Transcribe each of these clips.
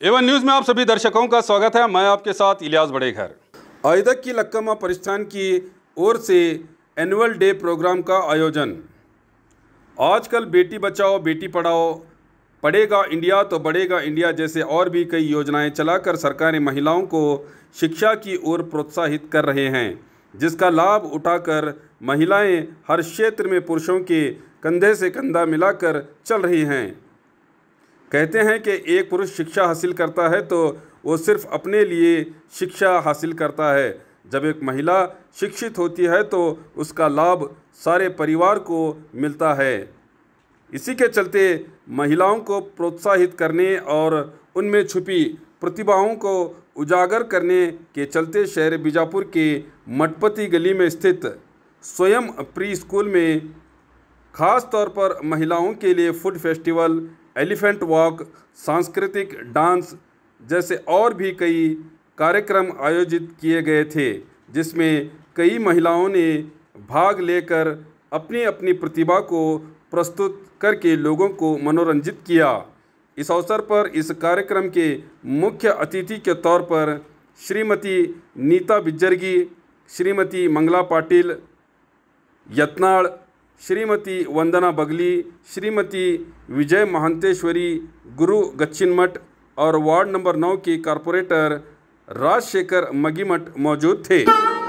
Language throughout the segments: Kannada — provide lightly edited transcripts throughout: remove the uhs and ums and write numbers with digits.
एवन न्यूज़ में आप सभी दर्शकों का स्वागत है। मैं आपके साथ इलियास बड़ेघर। आयदक की लक्कमा परिस्थान की ओर से एनुअल डे प्रोग्राम का आयोजन। आजकल बेटी बचाओ बेटी पढ़ाओ, पढ़ेगा इंडिया तो बढ़ेगा इंडिया जैसे और भी कई योजनाएं चलाकर सरकारें महिलाओं को शिक्षा की ओर प्रोत्साहित कर रहे हैं, जिसका लाभ उठाकर महिलाएं हर क्षेत्र में पुरुषों के कंधे से कंधा मिलाकर चल रही हैं। कहते हैं कि एक पुरुष शिक्षा हासिल करता है तो वो सिर्फ अपने लिए शिक्षा हासिल करता है। जब एक महिला शिक्षित होती है तो उसका लाभ सारे परिवार को मिलता है। इसी के चलते महिलाओं को प्रोत्साहित करने और उनमें छुपी प्रतिभाओं को उजागर करने के चलते शहर बीजापुर के मठपति गली में स्थित स्वयं प्री स्कूल में खास तौर पर महिलाओं के लिए फूड फेस्टिवल, एलिफेंट वॉक, सांस्कृतिक डांस जैसे और भी कई कार्यक्रम आयोजित किए गए थे, जिसमें कई महिलाओं ने भाग लेकर अपनी अपनी प्रतिभा को प्रस्तुत करके लोगों को मनोरंजित किया। इस अवसर पर इस कार्यक्रम के मुख्य अतिथि के तौर पर श्रीमती नीता बिज्जरगी, श्रीमती मंगला पाटिल यत्नाड़, श्रीमती वंदना बगली, श्रीमती विजय महंतेश्वरी, गुरु गच्छिनमठ और वार्ड नंबर 9 के कारपोरेटर राजशेखर मगीमठ मौजूद थे।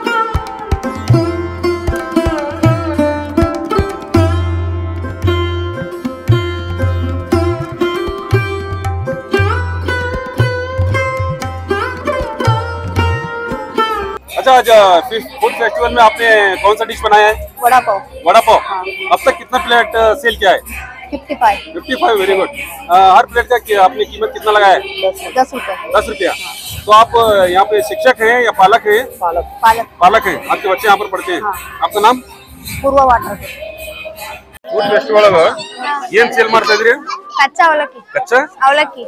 अच्छा, आज फूड फेस्टिवल में आपने कौन सा डिश बनाया है? वड़ा पाव। वड़ा पाव। अब तक कितना प्लेट सेल किया है? 55। Very good. हर प्लेट का आपने कीमत कितना लगाया है? 10 रुपए। 10 रुपया। तो आप यहाँ पे शिक्षक हैं या पालक हैं? पालक हैं। आपके बच्चे यहाँ पर पढ़ते हैं? आपका नाम? पूर्वा वाटर। फूड फेस्टिवल ಏನ್ ಸೇಲ್ ಮಾಡ್ತಾ ಇದ್ರಿ? ಕಚ್ಚಾ ಅವಲಕ್ಕಿ. ಕಚ್ಚಾ ಅವಲಕ್ಕಿ.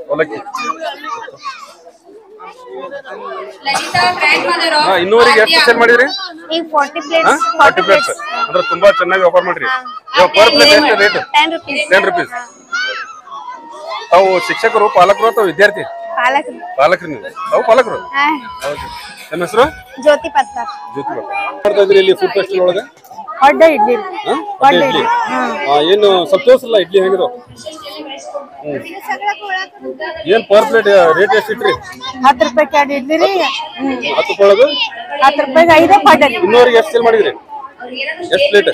ಇನ್ನೂವರೆಗೆ ಎಷ್ಟು ಸೇಲ್ ಮಾಡಿದ್ರಿ? ಈಗ 40 ಪ್ಲೇಟ್ಸ್. 40 ಪ್ಲೇಟ್ಸ್ ಅಂದ್ರೆ ತುಂಬಾ ಚೆನ್ನಾಗಿ ಆಫರ್ ಮಾಡ್ರಿ. ಪರ್ ಪ್ಲೇಟ್ ಎಷ್ಟು ರೇಟ್? 10 ರೂಪೀಸ್. ತಾವು ಶಿಕ್ಷಕರು, ಪಾಲಕರು ಅಥವಾ ವಿದ್ಯಾರ್ಥಿ? ಪಾಲಕರು ನೀವು? ತಾವು ಪಾಲಕರು? ಹೌದು. ನಿಮ್ಮ ಹೆಸರು? ಜ್ಯೋತಿ ಪತ್ತಾರ್. ಮಾಡ್ತಾ ಇದ್ರಿ ಇಲ್ಲಿ ಫುಡ್ ಫೆಸ್ಟಿವಲ್ ಒಳಗೆ? ಹೊಡ್ಡ ಇಡ್ಲಿ. ಏನು ಸಂತೋಷಲ್ಲ ಇಡ್ಲಿ ಹೆಂಗಿರೋ? ಏನ್ ಪರ್ ಪ್ಲೇಟ್ ರೇಟ್ ಎಷ್ಟು ಇಟ್ರಿ? 10 ರೂಪಾಯಿ ಕ್ಯಾಡ್ ಇಡ್ಲಿ ರೀ. 10 ರೂಪಾಯಿ ಒಳಗೆ 10 ರೂಪಾಯಿಗೆ 5 ಪಾಡರಿ. ಇನ್ನೂವರೆಗೆ ಎಷ್ಟು ಸೇಲ್ ಮಾಡಿದ್ರಿ? ಎಷ್ಟು ಪ್ಲೇಟ್?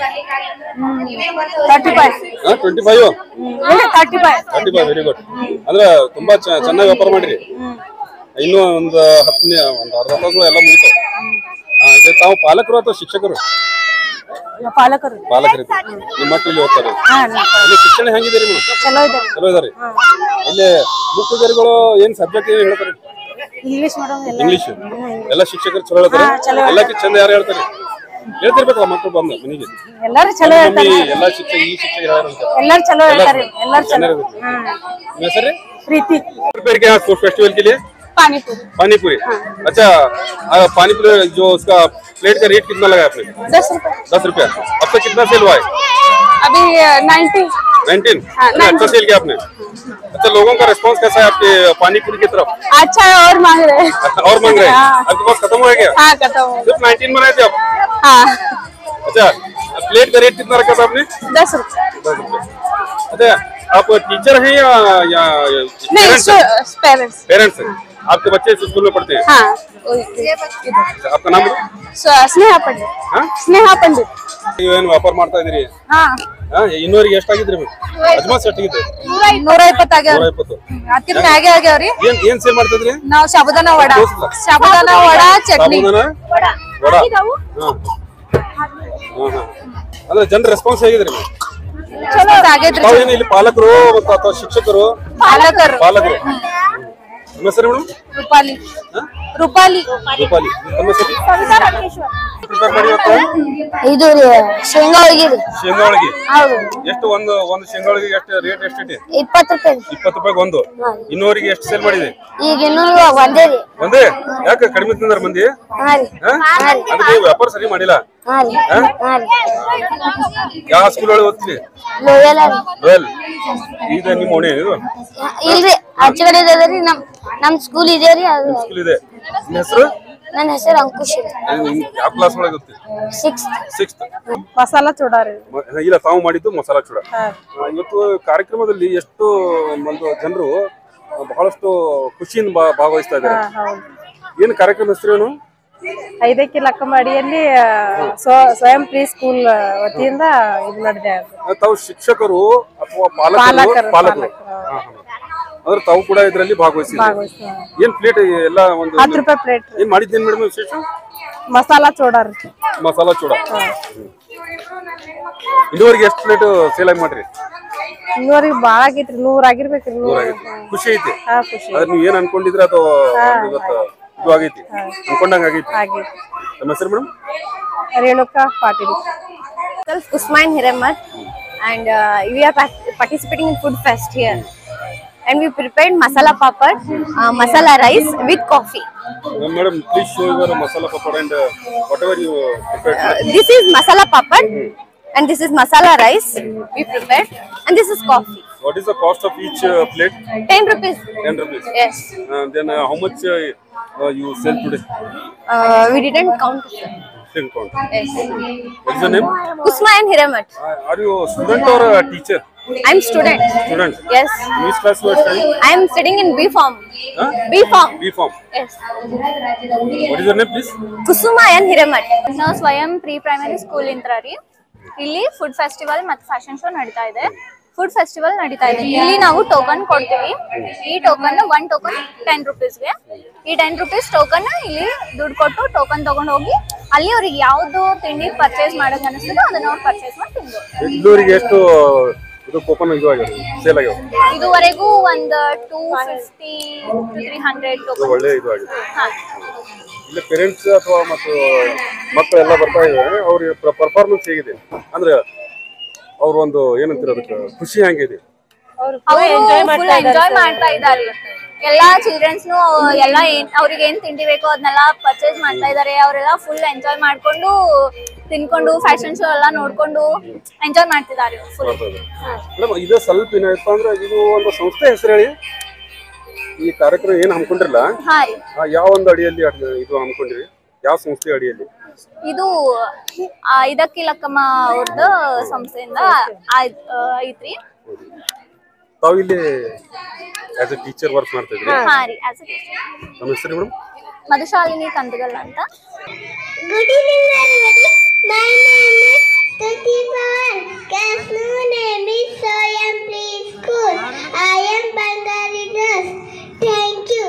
35. 25? 35. Very good. ಅಂದ್ರೆ ತುಂಬಾ ಚೆನ್ನಾಗಿ ವ್ಯಾಪಾರ ಮಾಡಿರಿ. ಇನ್ನೂ ಒಂದು ಅರ್ಧ ತಾಸು ಎಲ್ಲ ಮುಗಿತು. ತಾವು ಪಾಲಕರು ಅಥವಾ ಶಿಕ್ಷಕರು? ಪಾಲಕರು. ನಿಮ್ಮ ಮಕ್ಕಳು ಇಲ್ಲಿ ಓದ್ತಾರೆ? ಇಲ್ಲಿ ಶಿಕ್ಷಣ ಹೆಂಗಿದೆ? ಚಲೋ ಇದಾರೆ. ಇಲ್ಲಿ ಮುಖ್ಯಗಳು ಏನ್ ಸಬ್ಜೆಕ್ಟ್ ಏನ್ ಹೇಳ್ತಾರೆ? ಇಂಗ್ಲಿಷ್. ಎಲ್ಲ ಶಿಕ್ಷಕರು ಚಲೋ ಹೇಳ್ತಾರೆ? ಎಲ್ಲಕ್ಕೆ ಚಂದ ಯಾರು ಹೇಳ್ತಾರೆ? ಹೇಳ್ತಿರ್ಬೇಕಲ್ಲ ಮಕ್ಕಳು ಬಂದ ಮನೆಗೆ. ಎಲ್ಲರೂ ಚಲೋ ಹೇಳ್ತಾರೆ. ಎಲ್ಲ ಶಿಕ್ಷಕ ಈ ಶಿಕ್ಷಕ ಎಲ್ಲರೂ ಚಲೋ ಹೇಳ್ತಾರೆ. ಎಲ್ಲರೂ ಚಲೋ. ಹೆಸರು? प्रीति। फूड फेस्टिवल के लिए पानीपुरी। अच्छा, पानीपुरी जो उसका प्लेट का रेट कितना लगा आपने? 10 रुपया। अब तक कितना सेल हुआ है? अभी 19। अच्छा सेल किया आपने? अच्छा, लोगों का रिस्पांस कैसा है आपके पानीपुरी की तरफ? अच्छा है, और मांग रहे हैं। आपके पास खत्म हो गया? हाँ, खत्म हो गया। सिर्फ 19 बनाए थे आप? हाँ। अच्छा, प्लेट का रेट कितना रखा था आपने? 10 रुपये। अच्छा, आप टीचर हैं या पेरेंट्स हैं? आपके बच्चे इस स्कूल में पढ़ते हैं? हाँ। आपका नाम? स्नेहा पंडित। ಏನು ವ್ಯಾಪಾರ ಮಾಡ್ತಾ ಇದ್ದೀರಿ? ಇನ್ನೂವರೆಗೆ ಎಷ್ಟಾಗಿದ್ರಿ? ಅಜ್ಮಾಸ್ ಎಷ್ಟಾಗಿದೆ? 120 ಆಗ್ಯಾವ. 120. ಅದಕ್ಕಿಂತ ಮ್ಯಾಗೆ ಆಗ್ಯಾವ್ರಿ. ಏನ್ ಸೇಲ್ ಮಾಡ್ತಾ ಇದ್ರಿ? ನಾವು ಸಾಬುದಾನ ವಡಾ, ಚಟ್ನಿ. ಅಂದ್ರೆ ಜನರ ರೆಸ್ಪಾನ್ಸ್ ಹೇಗಿದ್ರಿ? ಚಲೋ ಆಗೈತ್ರಿ. ಇಲ್ಲಿ ಪಾಲಕರು ಅಥವಾ ಶಿಕ್ಷಕರು? ಪಾಲಕರು. ನಿಮ್ಮ ಹೆಸರು ಮೇಡಮ್? ರೂಪಾಲಿ. ನಿಮ್ಮ ಹೆಸರು? ಇದು ಶೇಂಗಾ ಹೋಳಿಗೆ. ಎಷ್ಟು ಒಂದು ಶೇಂಗಾ ಹೋಳಿಗೆ ಎಷ್ಟು ರೇಟ್ ಎಷ್ಟಿದೆ? 20 ರೂಪಾಯಿ. 20 ರೂಪಾಯಿಗೆ ಒಂದು. ಇನ್ನೂವರೆಗೆ ಎಷ್ಟು ಸೇಲ್ ಮಾಡಿದೆ? ಈಗ ಒಂದೇ. ಯಾಕೆ ಕಡಿಮೆ ತಿಂದಾರ ಮಂದಿ? ಅದಕ್ಕೆ ವ್ಯಾಪಾರ ಸರಿ ಮಾಡಿಲ್ಲ. ಯಾವ ಸ್ಕೂಲ್ ಒಳಗೆ ಓದ್ತೀರಿ? ಲೋಯಲ್. ಈಗ ನಿಮ್ಮ ಓಣೆ ಇದು? ಆಚೆ ಕಡೆ ಇದೆರಿ ನಮ್ ಸ್ಕೂಲ್ ಇದೆ ರೀ ಅದು ಸ್ಕೂಲ್ ಇದೆ. ನಿಮ್ಮ ಹೆಸರು? ನನ್ನ ಹೆಸರು ಅಂಕುಶ್ ರೀ. ಯಾವ ಕ್ಲಾಸ್ ಒಳಗೆ ಗೊತ್ತಿ? 6th. ಮಸಾಲಾ ಚೂಡಾ ರೀ. ಇಲ್ಲ, ತಾವು ಮಾಡಿದ್ದು ಮಸಾಲಾ ಚೂಡ. ಇವತ್ತು ಕಾರ್ಯಕ್ರಮದಲ್ಲಿ ಎಷ್ಟು ಒಂದು ಜನರು ಬಹಳಷ್ಟು ಖುಷಿಯಿಂದ ಭಾಗವಹಿಸ್ತಾ ಇದ್ದಾರೆ. ಏನು ಕಾರ್ಯಕ್ರಮ ಹೆಸರೇನು? ಐದಕ್ಕಿ ಲಕ್ಕಮ್ಮ ಅಡಿಯಲ್ಲಿ ಸ್ವಯಂ ಪ್ರೀ ಸ್ಕೂಲ್ ವತಿಯಿಂದ ಇದು ನಡೆದಿದೆ. ತಾವು ಶಿಕ್ಷಕರು ಅಥವಾ ಪಾಲಕರು ಅಂದ್ರೆ ತಾವು ಕೂಡ ಇದರಲ್ಲಿ ಭಾಗವಹಿಸಿದ್ದಾರೆ. ಏನ್ ಪ್ಲೇಟ್ ಎಲ್ಲ ಒಂದು 10 ರೂಪಾಯಿ ಪ್ಲೇಟ್. ಏನ್ ಮಾಡಿದ್ದೇನ್ ಮೇಡಮ್ ವಿಶೇಷ? ಮಸಾಲಾ ಚೂಡಾ ರೀ. ಮಸಾಲಾ ಚೂಡ. ಇದುವರೆಗೆ ಎಷ್ಟು ಪ್ಲೇಟ್ ಸೇಲ್ ಆಗಿ ಮಾಡ್ರಿ? ಇನ್ನೂರಿಗೆ ಬಾಳ ಆಗೈತ್ರಿ. 100 ಆಗಿರ್ಬೇಕ್ರಿ. 100 ಖುಷಿ ಐತಿ. ಖುಷಿ. ಅದ್ರ ನೀವ್ ಏನ್ ಅನ್ಕೊಂಡಿದ್ರ ಅಥವಾ ಇವತ್ತು ಇದು ಆಗೈತಿ ಅನ್ಕೊಂಡಂಗ ಆಗೈತಿ? ನಮ್ಮ ಹೆಸರು madam? Renuka Patil. Usman Hiramat, and we are participating in food fest here. And we prepared masala papad, masala rice with coffee. Madam, please show your masala papad and whatever you prepared. This is masala papad, and this is masala rice we prepared, and this is coffee. What is the cost of each plate? 10 rupees. 10 rupees. Yes. Then how much you sell today? We didn't count. Didn't count. Yes. What is the name? Usman Hiramat. Are you a student or a teacher? I'm student. Student. Yes. Which class you are studying? I'm studying in B Farm. Huh? B Farm. B Farm. Yes. What is your name, please? Kusuma and Hiramat. ನಾವು ಸ್ವಯಂ ಪ್ರೀ ಪ್ರೈಮರಿ ಸ್ಕೂಲ್ ಇಂತ್ರಾರಿ. ಇಲ್ಲಿ ಫುಡ್ ಫೆಸ್ಟಿವಲ್ ಮತ್ತು ಫ್ಯಾಷನ್ ಶೋ ನಡೀತಾ ಇದೆ. ಫುಡ್ ಫೆಸ್ಟಿವಲ್ ನಡೀತಾ ಇದೆ. ಇಲ್ಲಿ ನಾವು ಟೋಕನ್ ಕೊಡ್ತೀವಿ. ಈ ಟೋಕನ್ 1 ಟೋಕನ್ 10 ರೂಪೀಸ್ಗೆ. ಈ 10 ರೂಪೀಸ್ ಟೋಕನ್ ಇಲ್ಲಿ ದುಡ್ಡು ಕೊಟ್ಟು ಟೋಕನ್ ತಗೊಂಡು ಹೋಗಿ ಅಲ್ಲಿ ಅವ್ರಿಗೆ ಯಾವ್ದು ತಿಂಡಿ ಪರ್ಚೇಸ್ ಮಾಡೋಕೆ ಅನಿಸ್ತದೋ ಅದನ್ನ ಅವ್ರು ಪರ್ಚೇಸ್ ಮಾಡಿ ತಿಂದು. ಇದುವರೆಗೆ ಎಷ್ಟು ಇದು ಕೂಪನ್ ಇದು ಆಗಿದೆ ಸೇಲ್ ಆಗಿದೆ? ಇದುವರೆಗೂ ಒಂದು 250 to 300 ಟೋಕನ್. ಒಳ್ಳೆ ಇದು ಆಗಿದೆ. ಇಲ್ಲಿ ಪೇರೆಂಟ್ಸ್ ಅಥವಾ ಮಕ್ಕಳು ಎಲ್ಲ ಬರ್ತಾ ಇದ್ದಾರೆ. ಅವ್ರ ಪರ್ಫಾರ್ಮೆನ್ಸ್ ಹೇಗಿದೆ ಅಂದ್ರೆ ಅವ್ರ ಒಂದು ಏನಂತೀರ ಅದಕ್ಕೆ ಖುಷಿ ಹೆಂಗಿದೆ? ಅವರು ಫುಲ್ ಎಂಜಾಯ್ ಮಾಡ್ತಾ ಇದ್ದಾರೆ. ಎಲ್ಲಾ ಚಿಲ್ಡ್ರನ್ಸ್ನು ಎಲ್ಲ ಅವ್ರಿಗೆ ಏನ್ ತಿಂಡಿ ಬೇಕೋ ಅದನ್ನೆಲ್ಲ ಪರ್ಚೇಸ್ ಮಾಡ್ತಾ ಇದ್ದಾರೆ. ಅವರೆಲ್ಲ ಫುಲ್ ಎಂಜಾಯ್ ಮಾಡ್ಕೊಂಡು ತಿನ್ಕೊಂಡು ಫ್ಯಾಷನ್ ಶೋ ಎಲ್ಲ ನೋಡ್ಕೊಂಡು ಎಂಜಾಯ್ ಮಾಡ್ತಿದ್ದಾರೆ ಫುಲ್. ಮೇಡಮ್, ಇದು ಸ್ವಲ್ಪ ಏನಾಯ್ತು ಅಂದ್ರೆ ಇದು ಒಂದು ಸಂಸ್ಥೆ ಹೆಸರು ಹೇಳಿ. ಈ ಕಾರ್ಯಕ್ರಮ ಏನ್ ಹಮ್ಮಿಕೊಂಡಿರಲ್ಲ, ಯಾವ ಒಂದು ಅಡಿಯಲ್ಲಿ ಇದು ಹಮ್ಮಿಕೊಂಡಿರಿ? ಯಾವ ಸಂಸ್ಥೆ ಅಡಿಯಲ್ಲಿ? ಇದು ಐದಕ್ಕಿ ಲಕ್ಕಮ್ಮ ಅವ್ರದ್ದು ಸಂಸ್ಥೆಯಿಂದ ಐತ್ರಿ. ತಾವು ಇಲ್ಲಿ ಆಸ್ ಎ ಟೀಚರ್ ವರ್ಕ್ ಮಾಡ್ತಾ ಇದ್ರಿ? ಹಾ ರೀ, ಆಸ್ ಎ ಟೀಚರ್. ನಮ್ಮ ಹೆಸರು ಮೇಡಮ್? ಮಧುಶಾಲಿನಿ ಕಂದಗಲ್ ಅಂತ. Good evening everybody. My name is Stuti Pawan. Class name is Soyam Preschool. I am Bengali dress. Thank you.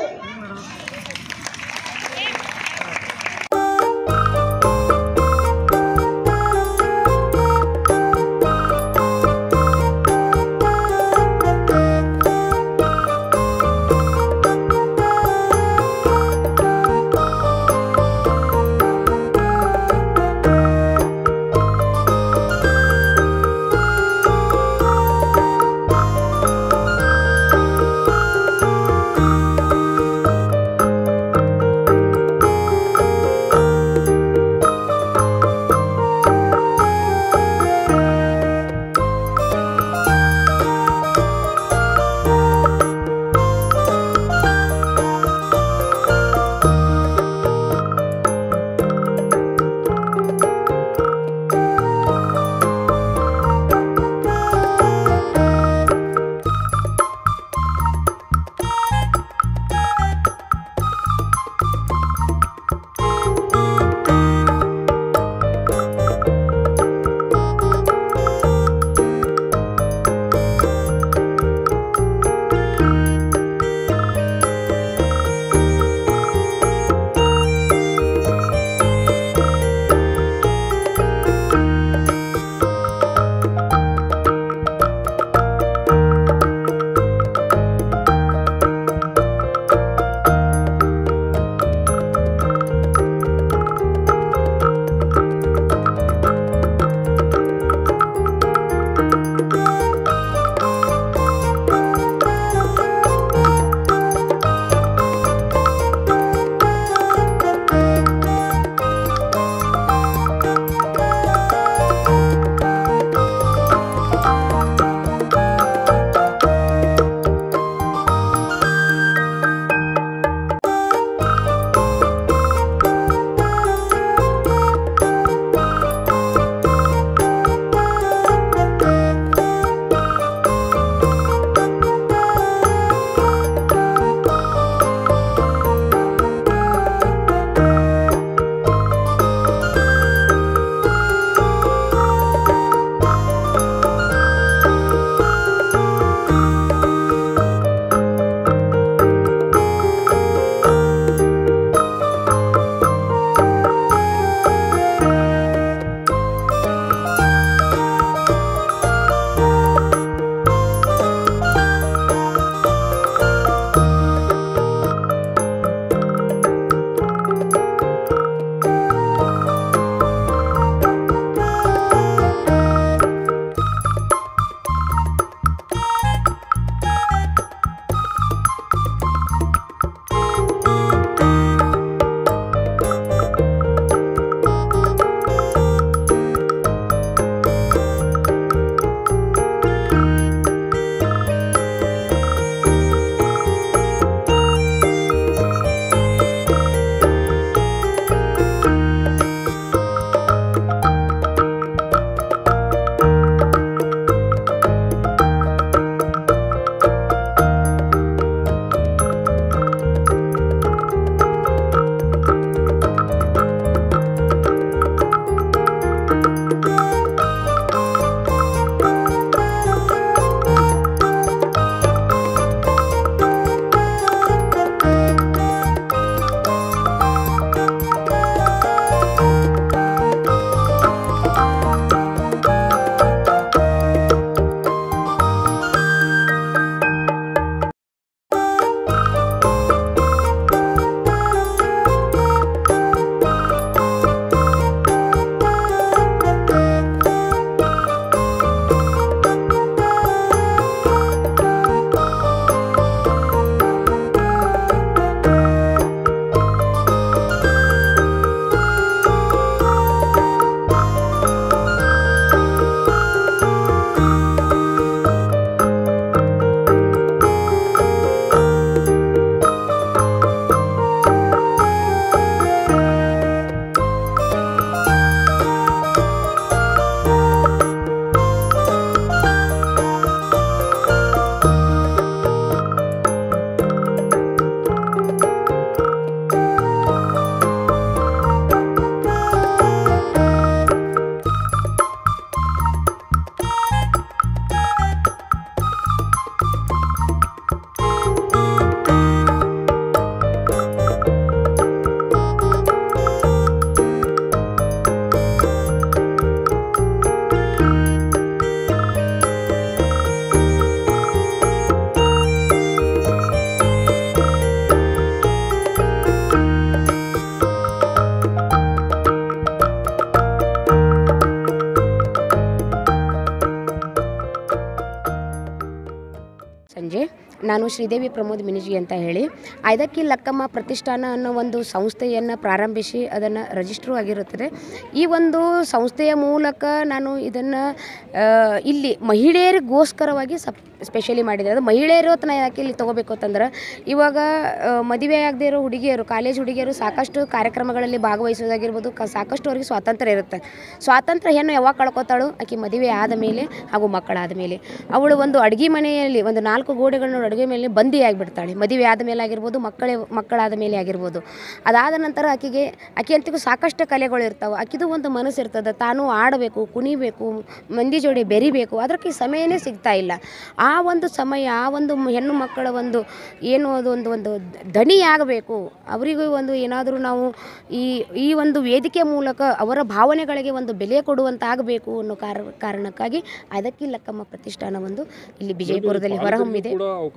ಸಂಜೆ. ನಾನು ಶ್ರೀದೇವಿ ಪ್ರಮೋದ್ ಮಿನಿಜಿ ಅಂತ ಹೇಳಿ ಐದಕ್ಕಿ ಲಕ್ಕಮ್ಮ ಪ್ರತಿಷ್ಠಾನ ಅನ್ನೋ ಒಂದು ಸಂಸ್ಥೆಯನ್ನು ಪ್ರಾರಂಭಿಸಿ ಅದನ್ನು ರಿಜಿಸ್ಟ್ರು ಆಗಿರುತ್ತದೆ. ಈ ಒಂದು ಸಂಸ್ಥೆಯ ಮೂಲಕ ನಾನು ಇದನ್ನು ಇಲ್ಲಿ ಮಹಿಳೆಯರಿಗೋಸ್ಕರವಾಗಿ ಸ್ಪೆಷಲಿ ಮಾಡಿದೆ. ಅದು ಮಹಿಳೆಯರು ಅಂತ ನಾನು ಯಾಕೆ ಇಲ್ಲಿ ತೊಗೋಬೇಕು ಅಂತಂದ್ರೆ, ಇವಾಗ ಮದುವೆ ಆಗದೆ ಇರೋ ಹುಡುಗಿಯರು, ಕಾಲೇಜ್ ಹುಡುಗಿಯರು ಸಾಕಷ್ಟು ಕಾರ್ಯಕ್ರಮಗಳಲ್ಲಿ ಭಾಗವಹಿಸೋದಾಗಿರ್ಬೋದು, ಸಾಕಷ್ಟು ಅವ್ರಿಗೆ ಸ್ವಾತಂತ್ರ್ಯ ಇರುತ್ತೆ. ಸ್ವಾತಂತ್ರ್ಯ ಹೆಣ್ಣು ಯಾವಾಗ ಕಳ್ಕೊತಾಳು? ಆಕೆ ಮದುವೆ ಆದ ಮೇಲೆ ಹಾಗೂ ಮಕ್ಕಳಾದ ಮೇಲೆ. ಅವಳು ಒಂದು ಅಡುಗೆ ಮನೆಯಲ್ಲಿ ಒಂದು 4 ಗೋಡೆಗಳನ್ನ ಅಡುಗೆ ಮೇಲೆ ಬಂದಿ ಆಗಿಬಿಡ್ತಾಳೆ. ಮದುವೆ ಆದ ಮೇಲೆ ಆಗಿರ್ಬೋದು, ಮಕ್ಕಳಾದ ಮೇಲೆ ಆಗಿರ್ಬೋದು. ಅದಾದ ನಂತರ ಆಕೆ ಅಂತಿಗೂ ಸಾಕಷ್ಟು ಕಲೆಗಳು ಇರ್ತಾವೆ. ಆಕಿದು ಒಂದು ಮನಸ್ಸು ಇರ್ತದೆ, ತಾನು ಆಡಬೇಕು, ಕುಣಿಬೇಕು, ಮಂದಿ ಜೋಡಿ ಬೆರಿಬೇಕು. ಅದಕ್ಕೆ ಸಮಯನೇ ಸಿಗ್ತಾ ಇಲ್ಲ. ಆ ಒಂದು ಸಮಯ, ಆ ಒಂದು ಹೆಣ್ಣು ಮಕ್ಕಳ ಒಂದು ಏನು ಅದು ಒಂದು ದಣಿಯಾಗಬೇಕು. ಅವರಿಗೂ ಒಂದು ಏನಾದರೂ ನಾವು ಈ ಒಂದು ವೇದಿಕೆ ಮೂಲಕ ಅವರ ಭಾವನೆಗಳಿಗೆ ಒಂದು ಬೆಲೆ ಕೊಡುವಂತಾಗಬೇಕು ಅನ್ನೋ ಕಾರಣಕ್ಕಾಗಿ ಐದಕ್ಕಿ ಲಕ್ಕಮ್ಮ ಪ್ರತಿಷ್ಠಾನ ಒಂದು ಇಲ್ಲಿ ವಿಜಯಪುರದಲ್ಲಿ ಹೊರಹೊಮ್ಮಿದೆ.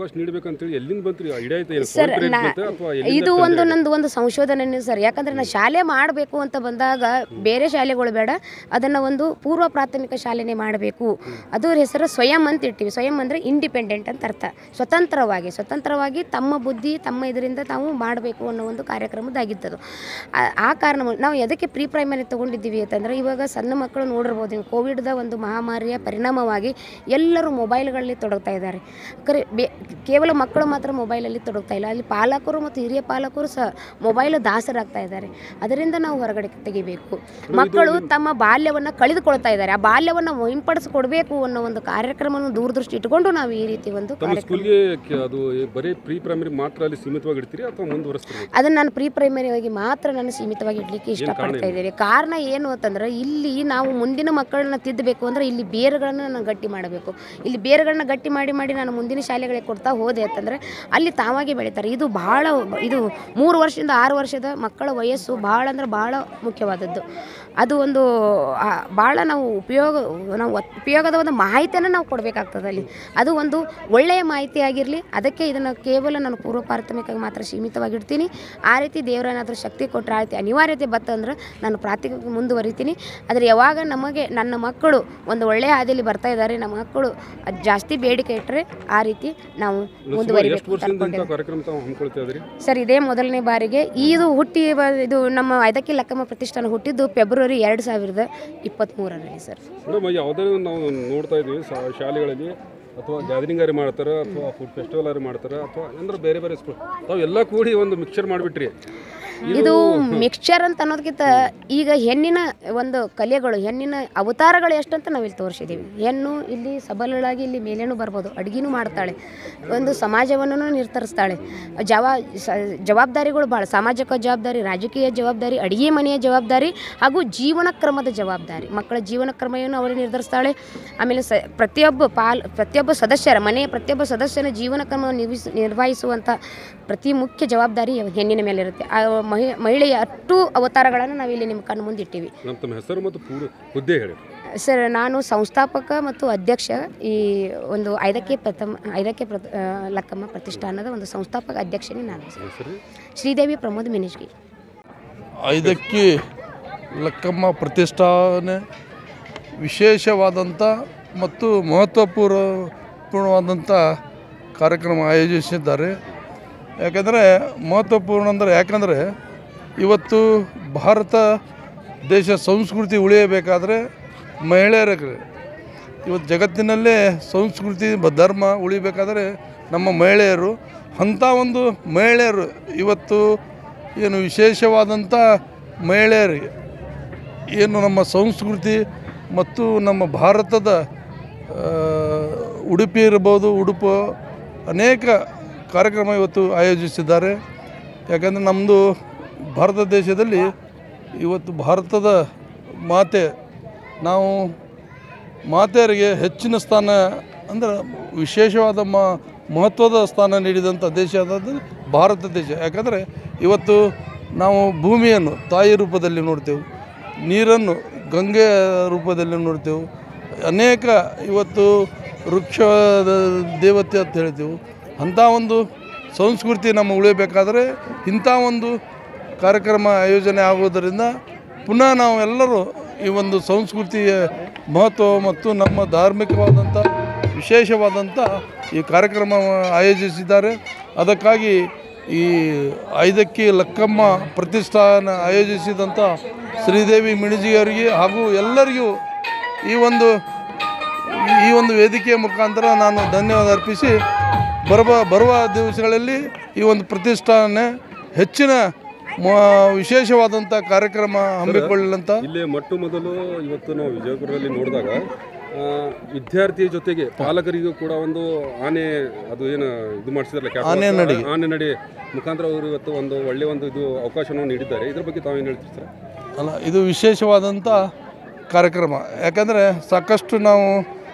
ಸರ್, ಇದು ನಂದು ಒಂದು ಸಂಶೋಧನೆ ಸರ್. ಯಾಕಂದರೆ ನಾನು ಶಾಲೆ ಮಾಡಬೇಕು ಅಂತ ಬಂದಾಗ ಬೇರೆ ಶಾಲೆಗಳು ಬೇಡ, ಅದನ್ನು ಒಂದು ಪೂರ್ವ ಪ್ರಾಥಮಿಕ ಶಾಲೆನೇ ಮಾಡಬೇಕು. ಅದರ ಹೆಸರು ಸ್ವಯಂ ಅಂತ ಇಟ್ಟಿವಿ. ಸ್ವಯಂ ಅಂದರೆ ಇಂಡಿಪೆಂಡೆಂಟ್ ಅಂತ ಅರ್ಥ. ಸ್ವತಂತ್ರವಾಗಿ ತಮ್ಮ ಬುದ್ಧಿ, ತಮ್ಮ ಇದರಿಂದ ತಾವು ಮಾಡಬೇಕು ಅನ್ನೋ ಒಂದು ಕಾರ್ಯಕ್ರಮದಾಗಿದ್ದದು. ಆ ಕಾರಣ ನಾವು ಎದಕ್ಕೆ ಪ್ರೀ ಪ್ರೈಮರಿ ತೊಗೊಂಡಿದ್ದೀವಿ ಅಂತಂದರೆ, ಇವಾಗ ಸಣ್ಣ ಮಕ್ಕಳು ನೋಡಿರ್ಬೋದು, ನೀವು ಕೋವಿಡ್ದ ಒಂದು ಮಹಾಮಾರಿಯ ಪರಿಣಾಮವಾಗಿ ಎಲ್ಲರೂ ಮೊಬೈಲ್ಗಳಲ್ಲಿ ತೊಡಗ್ತಾ ಇದ್ದಾರೆ. ಕೇವಲ ಮಕ್ಕಳು ಮಾತ್ರ ಮೊಬೈಲಲ್ಲಿ ತೊಡಗ್ತಾ ಇಲ್ಲ, ಅಲ್ಲಿ ಪಾಲಕರು ಮತ್ತು ಹಿರಿಯ ಪಾಲಕರು ಸಹ ಮೊಬೈಲ್ ದಾಸರಾಗ್ತಾ ಇದ್ದಾರೆ. ಅದರಿಂದ ನಾವು ಹೊರಗಡೆ ತೆಗಿಬೇಕು. ಮಕ್ಕಳು ತಮ್ಮ ಬಾಲ್ಯವನ್ನು ಕಳೆದುಕೊಳ್ತಾ ಇದ್ದಾರೆ. ಆ ಬಾಲ್ಯವನ್ನು ಹಿಂಪಡಿಸಿಕೊಡ್ಬೇಕು ಅನ್ನೋ ಒಂದು ಕಾರ್ಯಕ್ರಮವನ್ನು ದೂರದೃಷ್ಟಿ ಇಟ್ಕೊಂಡು ನಾವು ಈ ರೀತಿ ಒಂದು ಅದನ್ನು ನಾನು ಪ್ರೀ ಪ್ರೈಮರಿಯಾಗಿ ಮಾತ್ರ ನಾನು ಸೀಮಿತವಾಗಿ ಇಡಲಿಕ್ಕೆ ಇಷ್ಟಪಡ್ತಾ ಇದ್ದೇನೆ. ಕಾರಣ ಏನು ಅಂತಂದ್ರೆ, ಇಲ್ಲಿ ನಾವು ಮುಂದಿನ ಮಕ್ಕಳನ್ನ ತಿದ್ದಬೇಕು ಅಂದರೆ ಇಲ್ಲಿ ಬೇರುಗಳನ್ನು ನಾನು ಗಟ್ಟಿ ಮಾಡಬೇಕು. ಇಲ್ಲಿ ಬೇರುಗಳನ್ನ ಗಟ್ಟಿ ಮಾಡಿ ನಾನು ಮುಂದಿನ ಶಾಲೆಗಳಿಗೆ ಕೊಡ್ತಾ ಹೋದೆ ಅಂತಂದರೆ ಅಲ್ಲಿ ತಾವಾಗಿ ಬೆಳೀತಾರೆ. ಇದು 3 ವರ್ಷದಿಂದ 6 ವರ್ಷದ ಮಕ್ಕಳ ವಯಸ್ಸು ಭಾಳ ಮುಖ್ಯವಾದದ್ದು. ಅದು ಒಂದು ಭಾಳ ನಾವು ಉಪಯೋಗದ ಒಂದು ಮಾಹಿತಿಯನ್ನು ನಾವು ಕೊಡಬೇಕಾಗ್ತದೆ ಅಲ್ಲಿ. ಅದು ಒಂದು ಒಳ್ಳೆಯ ಮಾಹಿತಿ ಆಗಿರಲಿ. ಅದಕ್ಕೆ ಇದನ್ನು ಕೇವಲ ನಾನು ಪೂರ್ವ ಪ್ರಾಥಮಿಕವಾಗಿ ಮಾತ್ರ ಸೀಮಿತವಾಗಿಡ್ತೀನಿ. ಆ ರೀತಿ ದೇವರೇನಾದರೂ ಶಕ್ತಿ ಕೊಟ್ಟರೆ, ಆ ರೀತಿ ಅನಿವಾರ್ಯತೆ ಬರ್ತಂದ್ರೆ ನಾನು ಪ್ರಾಥಮಿಕ ಮುಂದುವರಿತೀನಿ. ಆದರೆ ಯಾವಾಗ ನನ್ನ ಮಕ್ಕಳು ಒಂದು ಒಳ್ಳೆಯ ಹಾದಿಯಲ್ಲಿ ಬರ್ತಾ ಇದ್ದಾರೆ, ನಮ್ಮ ಮಕ್ಕಳು ಜಾಸ್ತಿ ಬೇಡಿಕೆ ಇಟ್ಟರೆ ಆ ರೀತಿ ನಾವು ಮುಂದುವರಿಬೇಕು. ಸರ್, ಇದೇ ಮೊದಲನೇ ಬಾರಿಗೆ ಇದು ನಮ್ಮ ಐದಕ್ಕಿ ಲಕ್ಕಮ್ಮ ಪ್ರತಿಷ್ಠಾನ ಹುಟ್ಟಿದ್ದು ಫೆಬ್ರವರಿ 2023ರಲ್ಲಿ ಸರ್. ಯಾವುದೇ ನಾವು ನೋಡ್ತಾ ಇದ್ದೀವಿ ಶಾಲೆಗಳಲ್ಲಿ ಅಥವಾ ಗ್ಯಾದರಿಂಗ್ ಮಾಡ್ತಾರೆ, ಅಥವಾ ಫುಡ್ ಫೆಸ್ಟಿವಲ್ ಮಾಡ್ತಾರೆ, ಅಥವಾ ಅಂದ್ರೆ ಬೇರೆ ಸ್ಕೂಲ್ ತಾವೆಲ್ಲ ಕೂಡಿ ಒಂದು ಮಿಕ್ಸ್ಚರ್ ಮಾಡಿಬಿಟ್ರಿ. ಇದು ಮಿಕ್ಸ್ಚರ್ ಅಂತ ಅನ್ನೋದಕ್ಕಿಂತ ಈಗ ಹೆಣ್ಣಿನ ಒಂದು ಕಲೆಗಳು, ಹೆಣ್ಣಿನ ಅವತಾರಗಳು ಎಷ್ಟಂತ ನಾವು ಇಲ್ಲಿ ತೋರಿಸಿದ್ದೀವಿ. ಹೆಣ್ಣು ಇಲ್ಲಿ ಸಬಲಳಾಗಿ ಇಲ್ಲಿ ಮೇಲೇನೂ ಬರ್ಬೋದು, ಅಡುಗೆನೂ ಮಾಡ್ತಾಳೆ, ಒಂದು ಸಮಾಜವನ್ನು ನಿರ್ಧರಿಸ್ತಾಳೆ. ಜವಾಬ್ದಾರಿಗಳು ಭಾಳ, ಸಾಮಾಜಿಕ ಜವಾಬ್ದಾರಿ, ರಾಜಕೀಯ ಜವಾಬ್ದಾರಿ, ಅಡುಗೆ ಮನೆಯ ಜವಾಬ್ದಾರಿ ಹಾಗೂ ಜೀವನ ಕ್ರಮದ ಜವಾಬ್ದಾರಿ, ಮಕ್ಕಳ ಜೀವನ ಕ್ರಮವನ್ನು ಅವಳು ನಿರ್ಧರಿಸ್ತಾಳೆ. ಆಮೇಲೆ ಪ್ರತಿಯೊಬ್ಬ ಸದಸ್ಯನ ಜೀವನ ಕ್ರಮವನ್ನು ನಿರ್ವಹಿಸುವಂಥ ಪ್ರತಿ ಮುಖ್ಯ ಜವಾಬ್ದಾರಿ ಹೆಣ್ಣಿನ ಮೇಲೆ ಇರುತ್ತೆ. ಮಹಿಳೆಯ ಅಷ್ಟು ಅವತಾರಗಳನ್ನು ನಾವಿಲ್ಲಿ ನಿಮ್ಮ ಕಣ್ಣು ಮುಂದಿಟ್ಟಿವಿ. ಹೆಸರು ಮತ್ತು ಹುದ್ದೆ ಹೇಳಿ ಸರ್. ನಾನು ಸಂಸ್ಥಾಪಕ ಮತ್ತು ಅಧ್ಯಕ್ಷ ಈ ಒಂದು ಐದಕ್ಕೆ ಲಕ್ಕಮ್ಮ ಪ್ರತಿಷ್ಠಾನದ ಒಂದು ಸಂಸ್ಥಾಪಕ ಅಧ್ಯಕ್ಷನೇ ನಾನು. ಶ್ರೀದೇವಿ ಪ್ರಮೋದ್ ಮಿನಿಜ್ಗಿ. ಐದಕ್ಕಿ ಲಕ್ಕಮ್ಮ ಪ್ರತಿಷ್ಠಾನ ವಿಶೇಷವಾದಂಥ ಮತ್ತು ಮಹತ್ವಪೂರ್ಣವಾದಂಥ ಕಾರ್ಯಕ್ರಮ ಆಯೋಜಿಸಿದ್ದಾರೆ. ಯಾಕಂದರೆ ಮಹತ್ವಪೂರ್ಣ ಯಾಕಂದರೆ ಇವತ್ತು ಭಾರತ ದೇಶ ಸಂಸ್ಕೃತಿ ಉಳಿಯಬೇಕಾದ್ರೆ ಮಹಿಳೆಯರಿಗೆ, ಇವತ್ತು ಜಗತ್ತಿನಲ್ಲೇ ಸಂಸ್ಕೃತಿ ಧರ್ಮ ಉಳಿಬೇಕಾದ್ರೆ ನಮ್ಮ ಮಹಿಳೆಯರು, ಅಂಥ ಒಂದು ಮಹಿಳೆಯರು ಇವತ್ತು ಏನು ವಿಶೇಷವಾದಂಥ ಮಹಿಳೆಯರಿಗೆ ಏನು ನಮ್ಮ ಸಂಸ್ಕೃತಿ ಮತ್ತು ನಮ್ಮ ಭಾರತದ ಉಡುಪಿ ಇರ್ಬೋದು, ಉಡುಪು ಅನೇಕ ಕಾರ್ಯಕ್ರಮ ಇವತ್ತು ಆಯೋಜಿಸಿದ್ದಾರೆ. ಯಾಕಂದರೆ ನಮ್ಮದು ಭಾರತ ದೇಶದಲ್ಲಿ ಇವತ್ತು ಭಾರತದ ಮಾತೆ, ನಾವು ಮಾತೆಯರಿಗೆ ಹೆಚ್ಚಿನ ಸ್ಥಾನ ಅಂದರೆ ವಿಶೇಷವಾದ ಮಹತ್ವದ ಸ್ಥಾನ ನೀಡಿದಂಥ ದೇಶ ಆದದ್ದು ಭಾರತ ದೇಶ. ಯಾಕಂದರೆ ಇವತ್ತು ನಾವು ಭೂಮಿಯನ್ನು ತಾಯಿ ರೂಪದಲ್ಲಿ ನೋಡ್ತೇವೆ, ನೀರನ್ನು ಗಂಗೆ ರೂಪದಲ್ಲಿ ನೋಡ್ತೇವೆ, ಅನೇಕ ಇವತ್ತು ವೃಕ್ಷದ ದೇವತೆ ಅಂತ ಹೇಳ್ತೇವೆ. ಅಂಥ ಒಂದು ಸಂಸ್ಕೃತಿ ನಮ್ಮ ಉಳಿಯಬೇಕಾದರೆ ಇಂಥ ಒಂದು ಕಾರ್ಯಕ್ರಮ ಆಯೋಜನೆ ಆಗೋದರಿಂದ ಪುನಃ ನಾವು ಎಲ್ಲರೂ ಈ ಒಂದು ಸಂಸ್ಕೃತಿಯ ಮಹತ್ವ ಮತ್ತು ನಮ್ಮ ಧಾರ್ಮಿಕವಾದಂಥ ವಿಶೇಷವಾದಂಥ ಈ ಕಾರ್ಯಕ್ರಮ ಆಯೋಜಿಸಿದ್ದಾರೆ. ಅದಕ್ಕಾಗಿ ಈ ಐದಕ್ಕಿ ಲಕ್ಕಮ್ಮ ಪ್ರತಿಷ್ಠಾನ ಆಯೋಜಿಸಿದಂಥ ಶ್ರೀದೇವಿ ಮಿಣಿಜಿಯವರಿಗೆ ಹಾಗೂ ಎಲ್ಲರಿಗೂ ಈ ಒಂದು ವೇದಿಕೆಯ ಮುಖಾಂತರ ನಾನು ಧನ್ಯವಾದ ಅರ್ಪಿಸಿ ಬರುವ ದಿವಸಗಳಲ್ಲಿ ಈ ಒಂದು ಪ್ರತಿಷ್ಠಾನ ಹೆಚ್ಚಿನ ವಿಶೇಷವಾದಂಥ ಕಾರ್ಯಕ್ರಮ ಹಮ್ಮಿಕೊಳ್ಳಂತ ಇಲ್ಲಿ ಮೊಟ್ಟ ಮೊದಲು ಇವತ್ತು ನಾವು ವಿಜಯಪುರದಲ್ಲಿ ನೋಡಿದಾಗ ವಿದ್ಯಾರ್ಥಿಯ ಜೊತೆಗೆ ಪಾಲಕರಿಗೂ ಕೂಡ ಒಂದು ಆನೆ ಅದು ಏನು ಇದು ಮಾಡಿಸಿದಾರಲ್ಲ ಆನೆ ನಡೆ ಮುಖಾಂತರ ಅವರು ಇವತ್ತು ಒಂದು ಒಳ್ಳೆಯ ಒಂದು ಇದು ಅವಕಾಶವನ್ನು ನೀಡಿದ್ದಾರೆ. ಇದ್ರ ಬಗ್ಗೆ ತಾವೇನು ಹೇಳ್ತೀವಿ ಸರ್? ಅಲ್ಲ, ಇದು ವಿಶೇಷವಾದಂಥ ಕಾರ್ಯಕ್ರಮ. ಯಾಕಂದರೆ ಸಾಕಷ್ಟು ನಾವು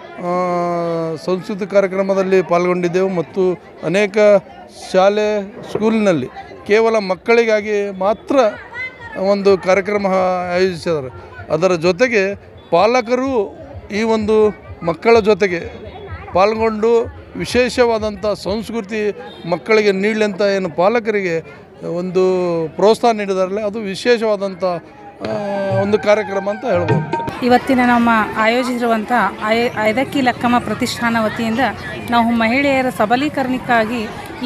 ಸಂಸ್ಕೃತಿ ಕಾರ್ಯಕ್ರಮದಲ್ಲಿ ಪಾಲ್ಗೊಂಡಿದ್ದೆವು ಮತ್ತು ಅನೇಕ ಶಾಲೆ ಸ್ಕೂಲಿನಲ್ಲಿ ಕೇವಲ ಮಕ್ಕಳಿಗಾಗಿ ಮಾತ್ರ ಒಂದು ಕಾರ್ಯಕ್ರಮ ಆಯೋಜಿಸಿದ್ದಾರೆ. ಅದರ ಜೊತೆಗೆ ಪಾಲಕರು ಈ ಒಂದು ಮಕ್ಕಳ ಜೊತೆಗೆ ಪಾಲ್ಗೊಂಡು ವಿಶೇಷವಾದಂಥ ಸಂಸ್ಕೃತಿ ಮಕ್ಕಳಿಗೆ ನೀಡಲಿ ಅಂತ ಏನು ಪಾಲಕರಿಗೆ ಒಂದು ಪ್ರೋತ್ಸಾಹ ನೀಡಿದಾರಲ್ಲ, ಅದು ವಿಶೇಷವಾದಂಥ ಒಂದು ಕಾರ್ಯಕ್ರಮ ಅಂತ ಹೇಳ್ಬೋದು. ಇವತ್ತಿನ ನಮ್ಮ ಆಯೋಜಿಸಿರುವಂಥ ಐದಕ್ಕಿ ಲಕ್ಕಮ್ಮ ಪ್ರತಿಷ್ಠಾನ ವತಿಯಿಂದ ನಾವು ಮಹಿಳೆಯರ ಸಬಲೀಕರಣಕ್ಕಾಗಿ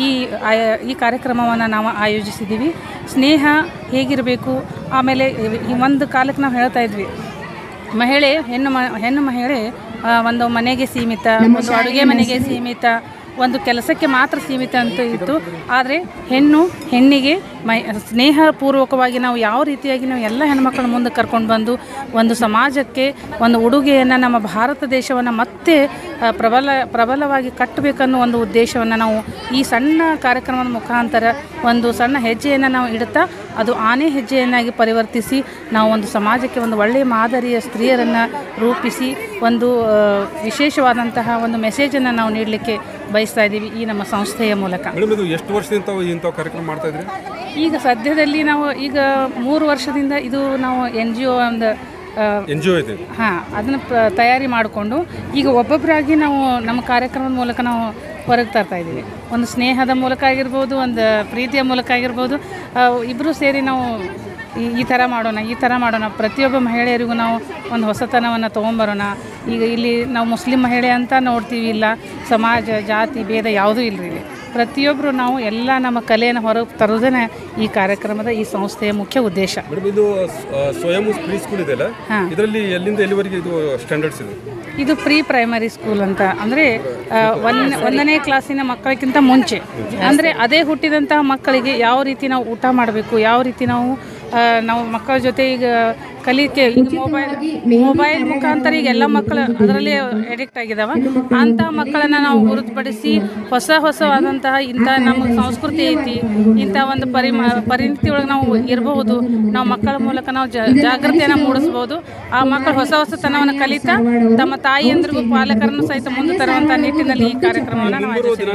ಈ ಕಾರ್ಯಕ್ರಮವನ್ನು ನಾವು ಆಯೋಜಿಸಿದ್ದೀವಿ. ಸ್ನೇಹ ಹೇಗಿರಬೇಕು, ಆಮೇಲೆ ಒಂದು ಕಾಲಕ್ಕೆ ನಾವು ಹೇಳ್ತಾ ಇದ್ವಿ ಮಹಿಳೆ ಹೆಣ್ಣು ಮಹಿಳೆ ಒಂದು ಮನೆಗೆ ಸೀಮಿತ, ಒಂದು ಅಡುಗೆ ಮನೆಗೆ ಸೀಮಿತ, ಒಂದು ಕೆಲಸಕ್ಕೆ ಮಾತ್ರ ಸೀಮಿತ ಅಂತ ಇತ್ತು. ಆದರೆ ಹೆಣ್ಣಿಗೆ ಸ್ನೇಹಪೂರ್ವಕವಾಗಿ ನಾವು ಯಾವ ರೀತಿಯಾಗಿ ನಾವು ಎಲ್ಲ ಹೆಣ್ಮಕ್ಳ ಮುಂದೆ ಕರ್ಕೊಂಡು ಬಂದು ಒಂದು ಸಮಾಜಕ್ಕೆ ಒಂದು ಉಡುಗೆಯನ್ನು ನಮ್ಮ ಭಾರತ ದೇಶವನ್ನು ಮತ್ತೆ ಪ್ರಬಲವಾಗಿ ಕಟ್ಟಬೇಕನ್ನೋ ಒಂದು ಉದ್ದೇಶವನ್ನು ನಾವು ಈ ಸಣ್ಣ ಕಾರ್ಯಕ್ರಮದ ಮುಖಾಂತರ ಒಂದು ಸಣ್ಣ ಹೆಜ್ಜೆಯನ್ನು ನಾವು ಇಡುತ್ತಾ ಅದು ಆನೆ ಹೆಜ್ಜೆಯನ್ನಾಗಿ ಪರಿವರ್ತಿಸಿ ನಾವು ಒಂದು ಸಮಾಜಕ್ಕೆ ಒಂದು ಒಳ್ಳೆಯ ಮಾದರಿಯ ಸ್ತ್ರೀಯರನ್ನು ರೂಪಿಸಿ ಒಂದು ವಿಶೇಷವಾದಂತಹ ಒಂದು ಮೆಸೇಜನ್ನು ನಾವು ನೀಡಲಿಕ್ಕೆ ಬಯಸ್ತಾ ಇದ್ದೀವಿ ಈ ನಮ್ಮ ಸಂಸ್ಥೆಯ ಮೂಲಕ. ಎಷ್ಟು ವರ್ಷದಿಂದ ಇಂಥ ಕಾರ್ಯಕ್ರಮ ಮಾಡ್ತಾ ಇದ್ರಿ? ಈಗ ಸದ್ಯದಲ್ಲಿ ನಾವು 3 ವರ್ಷದಿಂದ ಇದು ನಾವು NGO ಇದೆ. ಅದನ್ನು ತಯಾರಿ ಮಾಡಿಕೊಂಡು ಈಗ ಒಬ್ಬೊಬ್ಬರಾಗಿ ನಾವು ನಮ್ಮ ಕಾರ್ಯಕ್ರಮದ ಮೂಲಕ ನಾವು ಹೊರಗೆ ತರ್ತಾ ಇದ್ದೀವಿ. ಒಂದು ಸ್ನೇಹದ ಮೂಲಕ ಆಗಿರ್ಬೋದು, ಒಂದು ಪ್ರೀತಿಯ ಮೂಲಕ ಆಗಿರ್ಬೋದು, ಇಬ್ಬರು ಸೇರಿ ನಾವು ಈ ಥರ ಮಾಡೋಣ, ಪ್ರತಿಯೊಬ್ಬ ಮಹಿಳೆಯರಿಗೂ ನಾವು ಒಂದು ಹೊಸತನವನ್ನು ತೊಗೊಂಬರೋಣ. ಈಗ ಇಲ್ಲಿ ನಾವು ಮುಸ್ಲಿಂ ಮಹಿಳೆ ಅಂತ ನೋಡ್ತೀವಿ, ಇಲ್ಲ ಸಮಾಜ ಜಾತಿ ಭೇದ ಯಾವುದೂ ಇಲ್ಲರಿ. ಇಲ್ಲಿ ಪ್ರತಿಯೊಬ್ಬರು ನಾವು ಎಲ್ಲ ನಮ್ಮ ಕಲೆಯನ್ನು ಹೊರಗೆ ತರೋದೇ ಈ ಕಾರ್ಯಕ್ರಮದ ಈ ಸಂಸ್ಥೆಯ ಮುಖ್ಯ ಉದ್ದೇಶ. ಇದು ಸ್ವಯಂ ಪ್ರೀ ಸ್ಕೂಲ್ ಇದೆಯಲ್ಲ, ಇದರಲ್ಲಿ ಎಲ್ಲಿಂದ ಎಲ್ಲಿವರೆಗೆ ಇದು ಸ್ಟ್ಯಾಂಡರ್ಡ್ಸ್ ಇದೆ? ಇದು ಪ್ರೀ ಪ್ರೈಮರಿ ಸ್ಕೂಲ್ ಅಂತ, ಅಂದರೆ 1ನೇ ಕ್ಲಾಸಿನ ಮಕ್ಕಳಿಗಿಂತ ಮುಂಚೆ, ಅಂದರೆ ಅದೇ ಹುಟ್ಟಿದಂತಹ ಮಕ್ಕಳಿಗೆ ಯಾವ ರೀತಿ ನಾವು ಊಟ ಮಾಡಬೇಕು, ಯಾವ ರೀತಿ ನಾವು ಮಕ್ಕಳ ಜೊತೆ ಈಗ ಕಲಿಕೆ, ಈಗ ಮೊಬೈಲ್ ಮುಖಾಂತರ ಈಗ ಎಲ್ಲ ಮಕ್ಕಳು ಅದರಲ್ಲಿ ಅಡಿಕ್ಟ್ ಆಗಿದ್ದಾವೆ. ಅಂಥ ಮಕ್ಕಳನ್ನು ನಾವು ಗುರುತುಪಡಿಸಿ ಹೊಸವಾದಂತಹ ಇಂಥ ನಮ್ಮ ಸಂಸ್ಕೃತಿ ಐತಿ, ಇಂಥ ಒಂದು ಪರಿಣಿತಿ ಒಳಗೆ ನಾವು ಇರಬಹುದು, ನಾವು ಮಕ್ಕಳ ಮೂಲಕ ನಾವು ಜಾಗೃತಿಯನ್ನು ಮೂಡಿಸ್ಬೋದು. ಆ ಮಕ್ಕಳು ಹೊಸತನವನ್ನು ಕಲಿತಾ ತಮ್ಮ ತಾಯಿಯಂದ್ರಿಗೂ ಪಾಲಕರನ್ನು ಸಹಿತ ಮುಂದೆ ತರುವಂಥ ನಿಟ್ಟಿನಲ್ಲಿ ಈ ಕಾರ್ಯಕ್ರಮವನ್ನು ನಾವು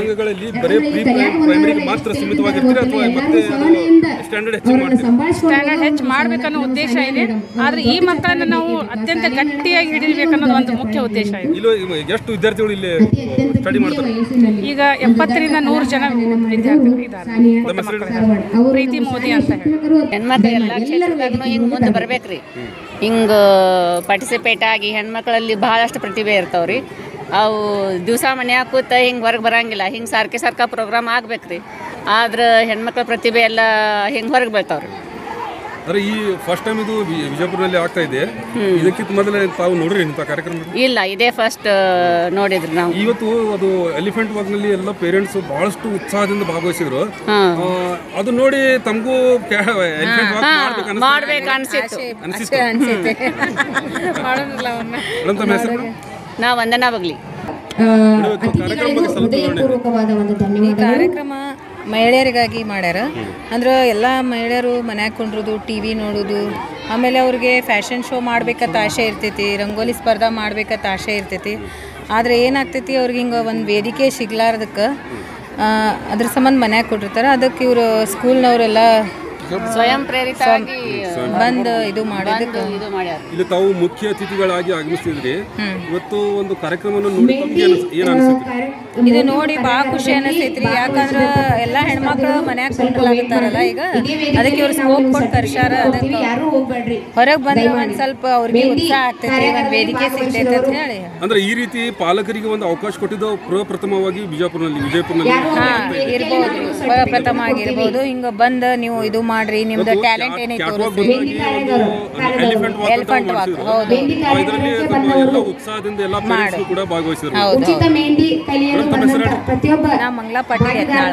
ಸ್ಟ್ಯಾಂಡರ್ಡ್ ಹೆಚ್ಚು ಮಾಡಬೇಕನ್ನೋ ಉದ್ದೇಶ ಇದೆ. ಆದರೆ ಈ ಮಕ್ಕಳನ್ನು ನಾವು ಅತ್ಯಂತ ಗಟ್ಟಿಯಾಗಿ ಹಿಡಿಬೇಕನ್ನೋದು ಒಂದು ಮುಖ್ಯ ಉದ್ದೇಶ ಇದೆ. ಎಷ್ಟು ವಿದ್ಯಾರ್ಥಿಗಳು ಇಲ್ಲಿ ಸ್ಟಡಿ ಮಾಡ್ತಾರೆ? ಈಗ 70ರಿಂದ 100 ಜನ ವಿದ್ಯಾರ್ಥಿಗಳು ಇದ್ದಾರೆ. ಪ್ರೀತಿ ಮೋದಿ ಅಂತ ಹೇಳಿ ಹೆಣ್ಮಕ್ಳು ಎಲ್ಲ ಕ್ಷೇತ್ರದಾಗೂ ಹಿಂಗೆ ಮುಂದೆ ಬರ್ಬೇಕ್ರಿ. ಹಿಂಗೆ ಪಾರ್ಟಿಸಿಪೇಟ್ ಆಗಿ ಹೆಣ್ಮಕ್ಳಲ್ಲಿ ಭಾಳಷ್ಟು ಪ್ರತಿಭೆ ಇರ್ತಾವ್ರಿ. ಅವು ದಿವಸ ಮನ್ಯಾಗ ಕೂತ ಹಿಂಗೆ ಹೊರಗೆ ಬರೋಂಗಿಲ್ಲ. ಹಿಂಗೆ ಸಾರ್ಕ ಪ್ರೋಗ್ರಾಮ್ ಆಗ್ಬೇಕ್ರಿ. ಆದ್ರೆ ಹೆಣ್ಮಕ್ಳ ಪ್ರತಿಭೆ ಎಲ್ಲ ಹಿಂಗೆ ಹೊರಗೆ ಬೀಳ್ತಾವ್ರಿ. ಅಂದರೆ ಈ ಫಸ್ಟ್ ಟೈಮ್ ಇದು ವಿಜಯಪುರದಲ್ಲಿ ಆಗ್ತಾ ಇದೆ. ಇದಕ್ಕಿಂತ ಮೊದಲೇ ತಾವು ನೋಡ್ರಿ ಇಂಥ ಕಾರ್ಯಕ್ರಮ? ಇಲ್ಲ, ಇದೇ ಫಸ್ಟ್ ನೋಡಿದ್ರಿ ನಾವು. ಇವತ್ತು ಅದು ಎಲಿಫೆಂಟ್ ವಾಕ್ನಲ್ಲಿ ಎಲ್ಲ ಪೇರೆಂಟ್ಸ್ ಬಹಳಷ್ಟು ಉತ್ಸಾಹದಿಂದ ಭಾಗವಹಿಸಿದ್ರು. ಅದು ನೋಡಿ ತಮಗೂ ಮಾಡ್ಬೇಕು ಅನ್ಸಿತ್ತು. ನಾ ವಂದನಾ ಬಗ್ಲಿ. ಈ ಕಾರ್ಯಕ್ರಮ ಮಹಿಳೆಯರಿಗಾಗಿ ಮಾಡ್ಯಾರ. ಅಂದ್ರೆ ಎಲ್ಲ ಮಹಿಳೆಯರು ಮನ್ಯಾಗ ಕೊಂಡಿರೋದು, TV ನೋಡೋದು, ಆಮೇಲೆ ಅವ್ರಿಗೆ ಫ್ಯಾಷನ್ ಶೋ ಮಾಡ್ಬೇಕಂತ ಆಸೆ ಇರ್ತೈತಿ, ರಂಗೋಲಿ ಸ್ಪರ್ಧಾ ಮಾಡ್ಬೇಕಂತ ಆಸೆ ಇರ್ತೈತಿ. ಆದರೆ ಏನಾಗ್ತೈತಿ, ಅವ್ರಿಗೆ ಹಿಂಗೆ ಒಂದು ವೇದಿಕೆ ಸಿಗ್ಲಾರ್ದಕ್ಕೆ ಅದ್ರ ಸಂಬಂಧ ಮನ್ಯಾಗ ಕೊಟ್ಟಿರ್ತಾರೆ. ಅದಕ್ಕೆ ಇವರು ಸ್ಕೂಲ್ನವರೆಲ್ಲ ಸ್ವಯಂ ಪ್ರೇರಿತವಾಗಿ ಬಂದು ಇದು ಮಾಡೋದಕ್ಕೆ ಇದು ಮಾಡ್ಯಾರ. ಇಲ್ಲಿ ತಾವು ಮುಖ್ಯ ಅತಿಥಿಗಳಾಗಿ ಆಗಮಿಸ್ತಿದ್ರಿ. ಇವತ್ತು ಒಂದು ಕಾರ್ಯಕ್ರಮವನ್ನು ನೋಡಿ ತಮಗೆ ಏನು ಅನಿಸುತ್ತೆ? ಇದು ನೋಡಿ ಭಾಳ ಖುಷಿ ಅನಿಸ್ತೈತ್ರಿ. ಯಾಕಂದ್ರೆ ಎಲ್ಲ ಹೆಣ್ಮಕ್ಳು ಮನ್ಯಾಗ ಕುಂಡ್ಲಾಗತ್ತಾರಲ್ಲ ಈಗ, ಅದಕ್ಕೆ ಇವ್ರು ಸ್ಕೋಪ್ ಕೊಟ್ಟು ಕರ್ಸ್ಯಾರ. ಅದಕ್ಕೆ ಹೊರಗೆ ಬಂದ್ರೆ ಒಂದು ಸ್ವಲ್ಪ ಅವ್ರಿಗೆ ಉತ್ಸಾಹ ಆಗ್ತೈತಿ, ಒಂದು ವೇದಿಕೆ ಸಿಗ್ತೈತೆ ಅಂತ ಹೇಳಿ. ಅಂದ್ರೆ ಈ ರೀತಿ ಪಾಲಕರಿಗೆ ಒಂದು ಅವಕಾಶ ಕೊಟ್ಟಿದ್ದು ಪ್ರಪ್ರಥಮವಾಗಿ ವಿಜಯಪುರನಲ್ಲಿ ಇರ್ಬೋದು, ಪ್ರಪ್ರಥಮ ಆಗಿರ್ಬೋದು. ಹಿಂಗ ಬಂದು ನೀವು ಇದು ಮಾಡ್ರಿ, ನಿಮ್ದು ಟ್ಯಾಲೆಂಟ್ ಏನೈತೆ ತೋರಿಸ್ರಿ. ಎಲಿಫೆಂಟ್ ವಾಕ್ ಹೌದು ಉತ್ಸಾಹದಿಂದ ಎಲ್ಲ ಪೇರೆಂಟ್ಸ್ ಕೂಡ ಭಾಗವಹಿಸಿದ್ರು. ನಾ Mangla Patil Yatnal.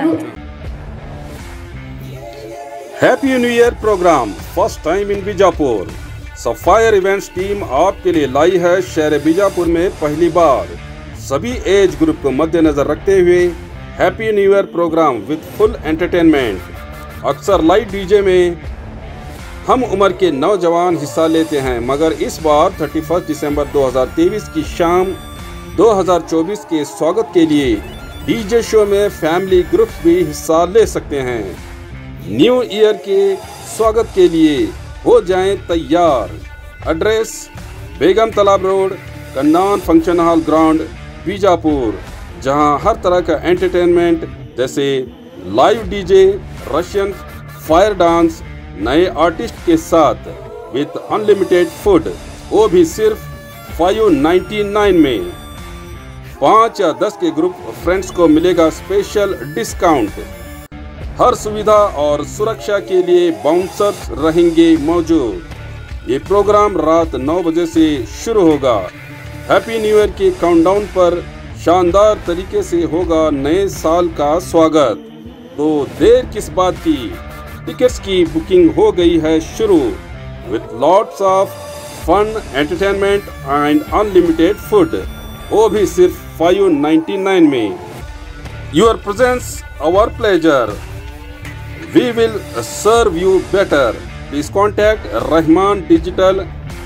Happy new year programme first time in Bijapur. Sapphire events team आपके लिए लाई है शहर बीजापुर में पहली बार। सभी एज ग्रुप को मद्देनजर रखते हुए happy new year programme with full entertainment. अक्सर लाइव डीजे में हम उम्र के नौजवान हिस्सा लेते हैं, मगर इस बार 31 दिसंबर 2023 की शाम 2024 के स्वागत के लिए डीजे शो में फैमिली ग्रुप्स भी हिस्सा ले सकते हैं। न्यू ईयर के स्वागत के लिए हो जाएं तैयार। Address Begum Talab road, Kannan function hall ground, Bijapur, जहां हर तरह का एंटरटेनमेंट जैसे live DJ, Russian fire dance, नए आर्टिस्ट के साथ विद अनलिमिटेड फूड, वो भी सिर्फ 599 में। 5 या 10 के ग्रुप फ्रेंड्स को मिलेगा स्पेशल डिस्काउंट। हर सुविधा और सुरक्षा के लिए बाउंसर्स रहेंगे मौजूद। ये प्रोग्राम रात 9 बजे से शुरू होगा। हैप्पी न्यू ईयर के काउंटडाउन पर शानदार तरीके से होगा नए साल का स्वागत। तो देर किस बात की, टिकट्स की बुकिंग हो गई है शुरू with lots of fun, entertainment and unlimited food, वो भी सिर्फ 599 में। Your presence our pleasure, we will serve you better. Please contact Rahman Digital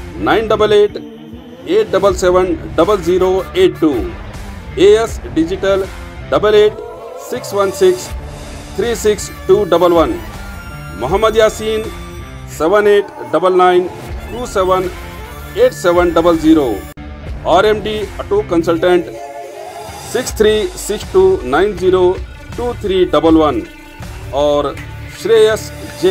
988-877-0082, AS Digital 88-616-36211, Muhammad Yasin 7899278700, RMD Auto Consultant 6362902311 और श्रेयस जे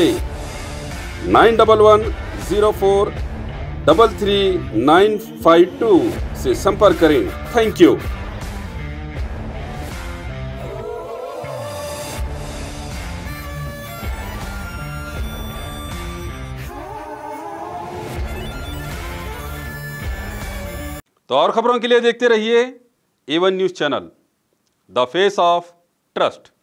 9110433952 से संपर्क करें। Thank you. तो और खबरों के लिए देखते रहिए A1 news channel, the face of trust.